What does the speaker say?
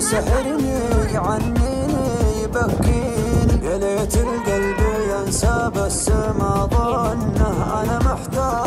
يسحرني يعنيني يبكيني، يا ليت القلب ينسى بس ما ظنه أنا محتاج